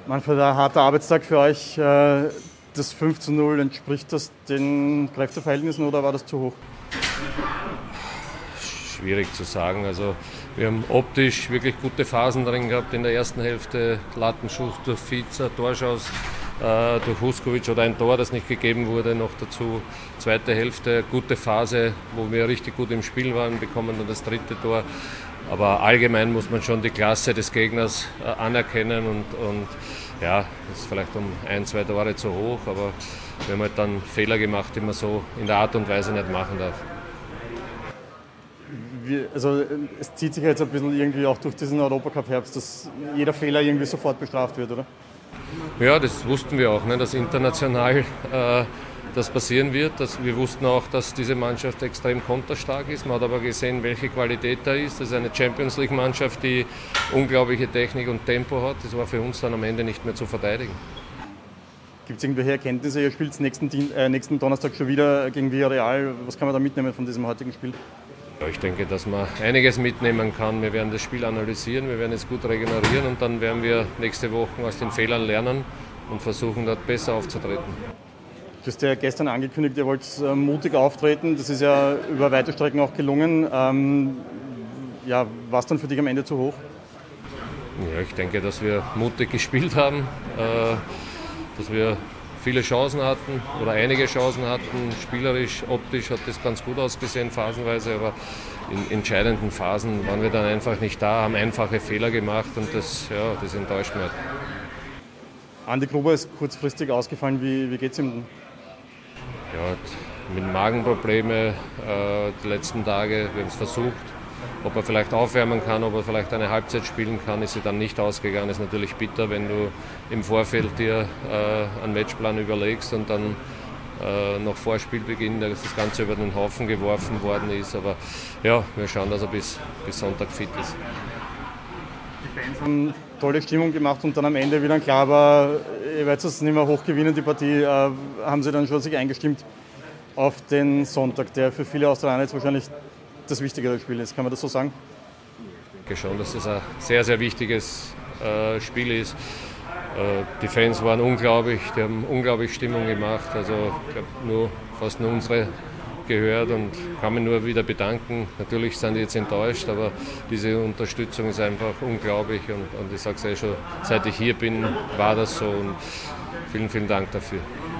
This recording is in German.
Manchmal ein harter Arbeitstag für euch. Das 5:0, entspricht das den Kräfteverhältnissen oder war das zu hoch? Schwierig zu sagen. Also wir haben optisch wirklich gute Phasen drin gehabt in der ersten Hälfte. Lattenschuss durch Fizer, Torschuss durch Huskovic oder ein Tor, das nicht gegeben wurde, noch dazu. Zweite Hälfte, gute Phase, wo wir richtig gut im Spiel waren, bekommen dann das dritte Tor. Aber allgemein muss man schon die Klasse des Gegners anerkennen und ja, das ist vielleicht um 1-2 Tore zu hoch, aber wir haben halt dann Fehler gemacht, die man so in der Art und Weise nicht machen darf. Also es zieht sich jetzt ein bisschen irgendwie auch durch diesen Europacup-Herbst, dass jeder Fehler irgendwie sofort bestraft wird, oder? Ja, das wussten wir auch, ne, dass international das passieren wird. Wir wussten auch, dass diese Mannschaft extrem konterstark ist. Man hat aber gesehen, welche Qualität da ist. Das ist eine Champions-League-Mannschaft, die unglaubliche Technik und Tempo hat. Das war für uns dann am Ende nicht mehr zu verteidigen. Gibt es irgendwelche Erkenntnisse? Ihr spielt nächsten Donnerstag schon wieder gegen Villarreal. Was kann man da mitnehmen von diesem heutigen Spiel? Ja, ich denke, dass man einiges mitnehmen kann. Wir werden das Spiel analysieren, wir werden es gut regenerieren und dann werden wir nächste Woche aus den Fehlern lernen und versuchen, dort besser aufzutreten. Du hast ja gestern angekündigt, ihr wollt mutig auftreten. Das ist ja über weite Strecken auch gelungen. Ja, war es dann für dich am Ende zu hoch? Ja, ich denke, dass wir mutig gespielt haben, dass wir viele Chancen hatten oder einige Chancen hatten. Spielerisch, optisch hat das ganz gut ausgesehen, phasenweise, aber in entscheidenden Phasen waren wir dann einfach nicht da, haben einfache Fehler gemacht und das enttäuscht mich. Andi Gruber ist kurzfristig ausgefallen. Wie geht es ihm denn? Ja, mit Magenprobleme die letzten Tage, wir haben es versucht. Ob er vielleicht aufwärmen kann, ob er vielleicht eine Halbzeit spielen kann, ist sie dann nicht ausgegangen. Ist natürlich bitter, wenn du im Vorfeld dir einen Matchplan überlegst und dann noch vor Spielbeginn das Ganze über den Haufen geworfen worden ist. Aber ja, wir schauen, dass er bis Sonntag fit ist. Die Fans haben tolle Stimmung gemacht und dann am Ende wieder klar war, ihr werdet es nicht mehr hochgewinnen, die Partie. Haben sie dann schon sich eingestimmt auf den Sonntag, der für viele Australier jetzt wahrscheinlich das wichtigere Spiel ist. Kann man das so sagen? Ich denke schon, dass das ein sehr, sehr wichtiges Spiel ist. Die Fans waren unglaublich, die haben unglaublich Stimmung gemacht. Also ich glaube, fast nur unsere gehört und kann mich nur wieder bedanken. Natürlich sind die jetzt enttäuscht, aber diese Unterstützung ist einfach unglaublich und ich sage es ja schon, seit ich hier bin, war das so und vielen, vielen Dank dafür.